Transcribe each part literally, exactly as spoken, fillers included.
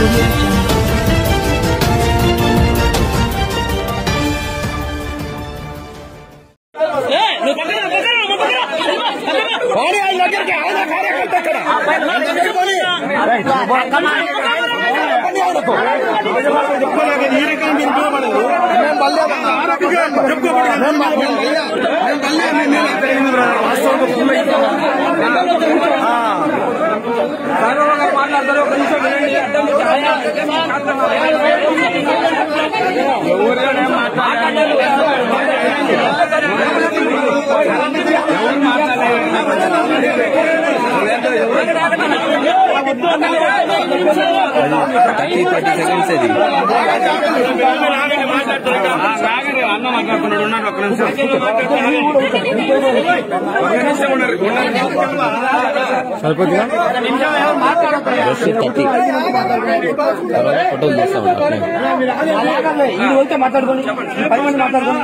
మాట్లాడతారు ఒక నిమిషం అన్న మాట్లాడుతున్నాడు ఉన్నాడు ఒక్క నిమిషం సరిపోతుందా ఫోటోలు చేస్తా మాట్లాడుకోండి పది మంది మాట్లాడుకోండి.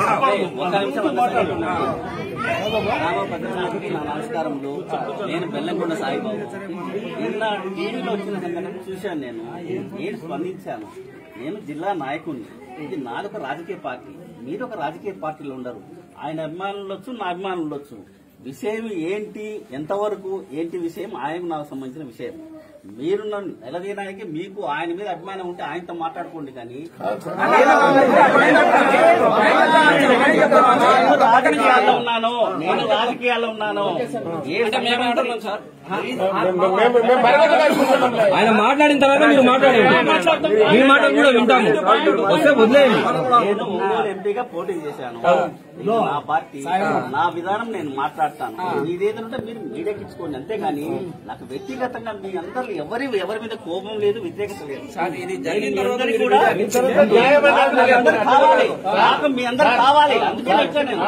నమస్కారములు. నేను బెల్లంకొండ సాయిబాబు. నిన్న టీవీలో వచ్చిన సంఘటన చూశాను. నేను నేను స్పందించాను. నేను జిల్లా నాయకుడిని. ఇది నాదొక రాజకీయ పార్టీ, మీరు ఒక రాజకీయ పార్టీలో ఉండరు. ఆయన అభిమానులు ఉండొచ్చు, నా అభిమానులు ఉండొచ్చు. విషయం ఏంటి, ఎంతవరకు ఏంటి విషయం ఆయనకు నాకు సంబంధించిన విషయం. మీరు నన్ను నిలదీయడానికి మీకు ఆయన మీద అభిమానం ఉంటే ఆయనతో మాట్లాడుకోండి. కానీ రాజకీయాల్లో ఉన్నాను, నేను రాజకీయాల్లో ఉన్నాను. ఆయన మాట్లాడిన తర్వాత మీరు మాట్లాడండి, మీ మాటలు కూడా వింటాము. వస్తే వదిలేయండి. నేను ఒంగోలు ఎంపీగా పోటీ చేశాను. నా పార్టీ, నా విధానం నేను మాట్లాడతాను. మీదేదంటే మీరు మీడియాకిచ్చుకోండి, అంతేగాని నాకు వ్యక్తిగతంగా మీ అందరూ ఎవరి ఎవరి మీద కోపం లేదు, వ్యతిరేకత లేదు. కావాలి, నాకు మీ అందరూ కావాలి. అందుకే వచ్చాను నేను.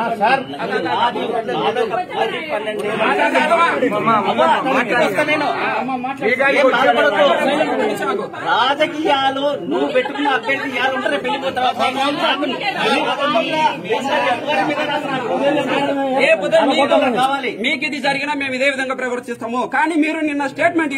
రాజకీయాలు నువ్వు పెట్టుకున్న అభ్యర్థి ఇవ్వాలంటే రేపు వెళ్ళిపోతావా? మీకు ఇది జరిగినా మేము ఇదే విధంగా ప్రవర్తిస్తాము. కానీ మీరు నిన్న స్టేట్మెంట్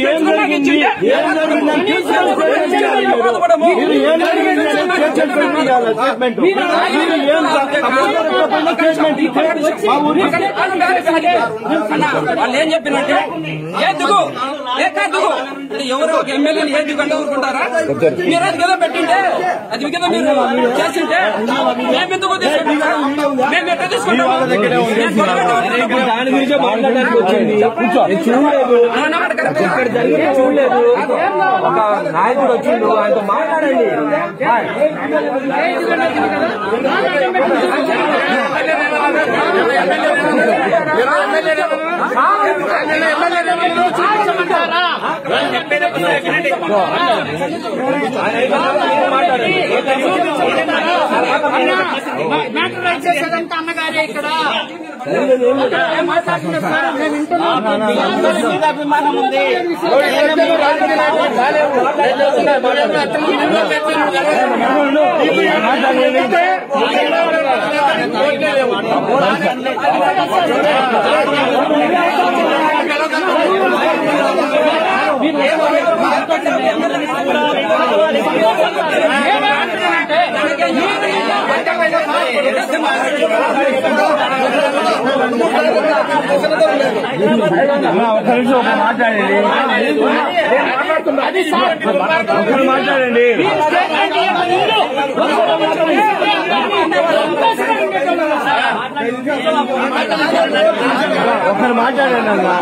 వాళ్ళు ఏం చెప్పినట్టే ఏదుగు ఏకాదుగు ఎవరో ఒక ఎమ్మెల్యేని ఏది కంటే ఊరుకుంటారా? మీరు అది కదా పెట్టింటే, అది కదా మీరు చేసింటే మేమెందుకు తీసుకుంటాం? మేము ఎట్లా తీసుకుంటాము? దాని గురించే మాట్లాడడానికి వచ్చింది. చూడలేదు, ఇక్కడ జరిగితే చూడలేదు. ఒక నాయకుడు వచ్చిండు, ఆయనతో మాట్లాడండి. అన్నగారే ఇక్కడ అభిమానం ఉంది. మాట్లాడండి మాట్లాడండి ఒకరు మాట్లాడండి అన్నా.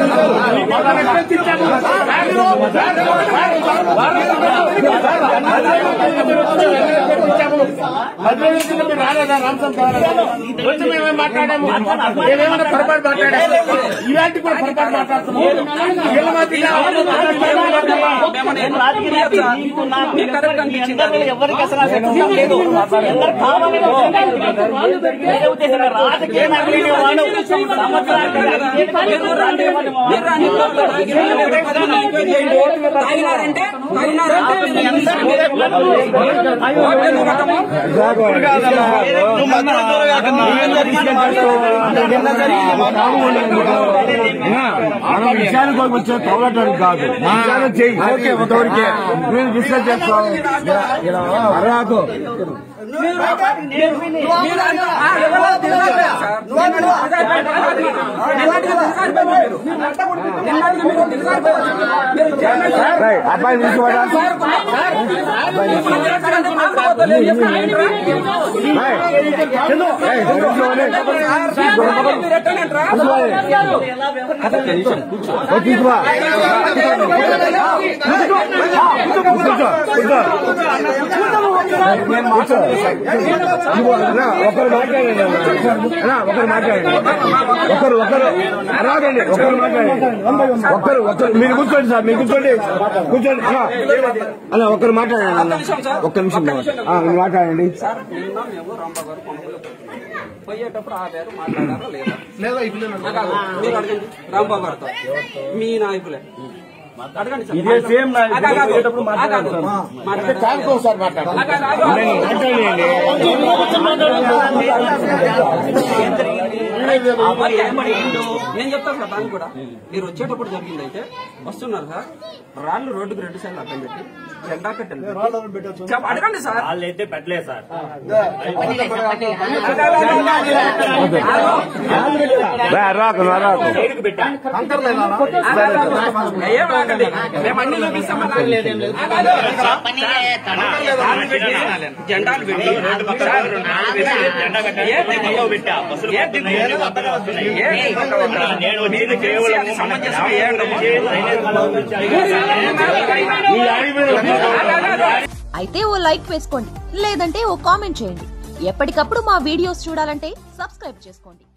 రాలేదా రామసం వచ్చి మేమే మాట్లాడాము, మేమేమైనా పొరపాటు మాట్లాడాము, ఇలాంటి కూడా పొరపాటు మాట్లాడుతున్నాము. ఎవరికి అసలు లేదు, అందరు కావాలి. రాజకీయ విషయానికి వచ్చే తోగటానికి కాదు, చెయ్యి. ఓకే ఊరికే నేను డిస్కస్ చేస్తాం రాకు అబ్బాయి తీసుకోవడా ఒకరు మాట్లాడండి ఒకరు మాట్లాడండి ఒకరు ఒకరు రాదండి ఒకరు మాట్లాడండి ఒకరు ఒకరు మీరు కూర్చోండి సార్ మీరు కూర్చోండి కూర్చోండి అలా ఒకరు మాట్లాడండి అన్న ఒక్క నిమిషం మాట్లాడండి పోయేటప్పుడు ఆ పేరు మాట్లాడారా లేదా మీరు అడగండి రాంబాబు గారితో మీ నాయకులే అడగండి ఇదే సేమ్ మాట్లాడండి నేను చెప్తాను సార్ దాన్ని కూడా మీరు వచ్చేటప్పుడు జరిగింది అయితే వస్తున్నారు సార్ రాళ్ళు రోడ్డుకు రెండు సార్లు అడ్డం పెట్టి జెండా కట్టండి అడగండి సార్ వాళ్ళు అయితే పెట్టలేదు సార్ రాకు రాకు మేము అన్ని చూపిస్తాం జెండాలు పెట్టి అయితే ఓ లైక్ వేసుకోండి, లేదంటే ఓ కామెంట్ చేయండి. ఎప్పటికప్పుడు మా వీడియోస్ చూడాలంటే సబ్స్క్రైబ్ చేసుకోండి.